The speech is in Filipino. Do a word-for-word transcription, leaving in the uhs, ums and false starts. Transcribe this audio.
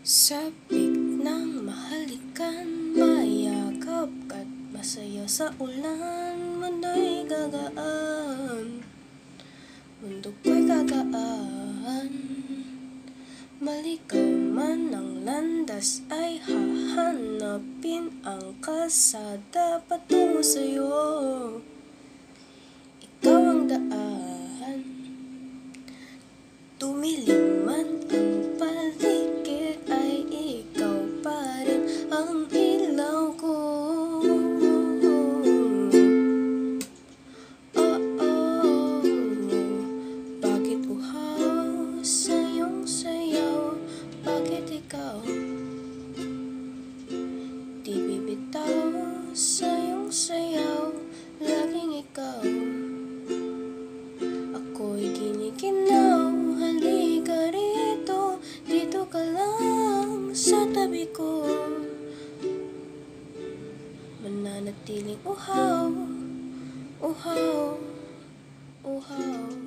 Sabik ng mahalikan, mayakap ka't masaya sa ulan. Mundo'y gagaan, mundo ko'y gagaan. Malikaw man ang landas ay hahanapin ang kalsada patungo sa'yo. Ikaw ang daan, tumilim man ang paligid ay ikaw pa rin ang ilaw ko. Oh, oh, bakit uhaw sa iyong sayaw? Bakit ikaw di bibitaw sa iyong sayaw? Laging ikaw, ako'y ginikinaw. Halika rito, dito ka lang sa tabi ko. Mananatiling uhaw, uhaw, uhaw.